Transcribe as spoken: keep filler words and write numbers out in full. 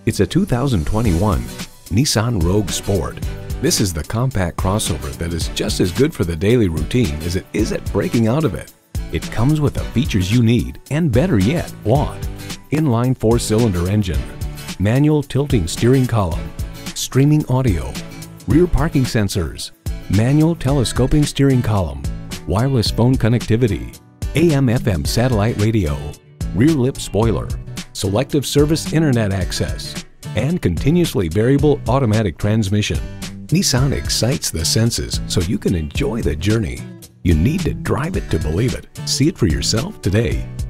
It's a two thousand twenty-one Nissan Rogue Sport. This is the compact crossover that is just as good for the daily routine as it is at breaking out of it. It comes with the features you need and, better yet, want. Inline four-cylinder engine, manual tilting steering column, streaming audio, rear parking sensors, manual telescoping steering column, wireless phone connectivity, A M F M satellite radio, rear lip spoiler, selective service internet access, and continuously variable automatic transmission. Nissan excites the senses so you can enjoy the journey. You need to drive it to believe it. See it for yourself today.